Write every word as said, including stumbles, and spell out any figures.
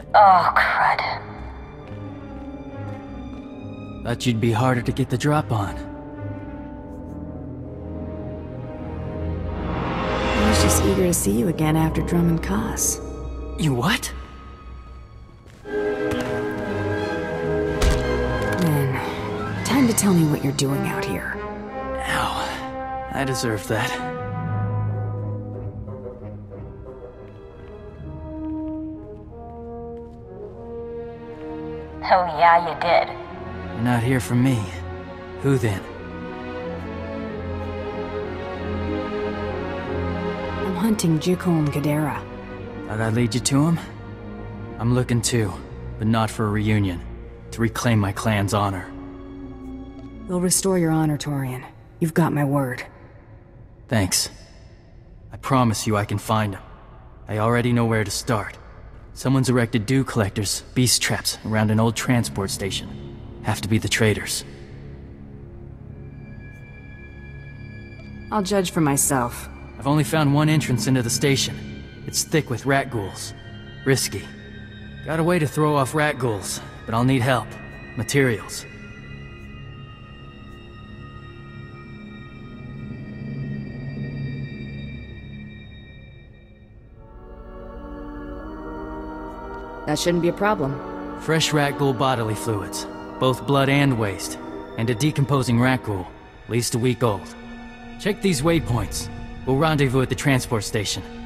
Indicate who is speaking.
Speaker 1: Oh, crud.
Speaker 2: Thought you'd be harder to get the drop on.
Speaker 3: I was just eager to see you again after Drummond Koss.
Speaker 2: You what?
Speaker 3: Then, time to tell me what you're doing out here.
Speaker 2: Ow. I deserve that.
Speaker 1: Oh yeah, you did.
Speaker 2: You're not here for me. Who then?
Speaker 3: I'm hunting Jikholm Kadera.
Speaker 2: Thought I'd lead you to him? I'm looking too, but not for a reunion. To reclaim my clan's honor.
Speaker 3: We'll restore your honor, Torian. You've got my word.
Speaker 2: Thanks. I promise you I can find him. I already know where to start. Someone's erected dew collectors, beast traps, around an old transport station. Have to be the traders.
Speaker 3: I'll judge for myself.
Speaker 2: I've only found one entrance into the station. It's thick with rat ghouls. Risky. Got a way to throw off rat ghouls, but I'll need help. Materials.
Speaker 3: That shouldn't be a problem.
Speaker 2: Fresh rat ghoul bodily fluids. Both blood and waste. And a decomposing rat ghoul. At least a week old. Check these waypoints. We'll rendezvous at the transport station.